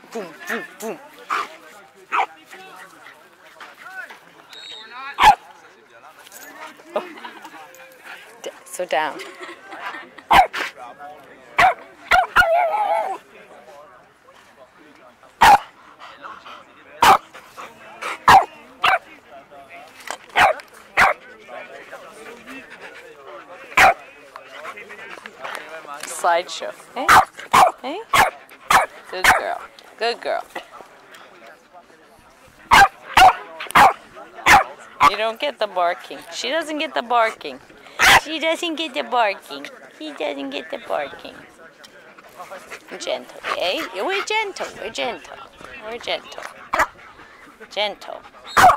boom, boom, boom. Oh. So down. Slideshow. Hey? Hey? Good girl. Good girl. You don't get the barking. She doesn't get the barking. She doesn't get the barking. He doesn't get the barking. Gentle, eh? We're gentle. We're gentle. We're gentle. Gentle.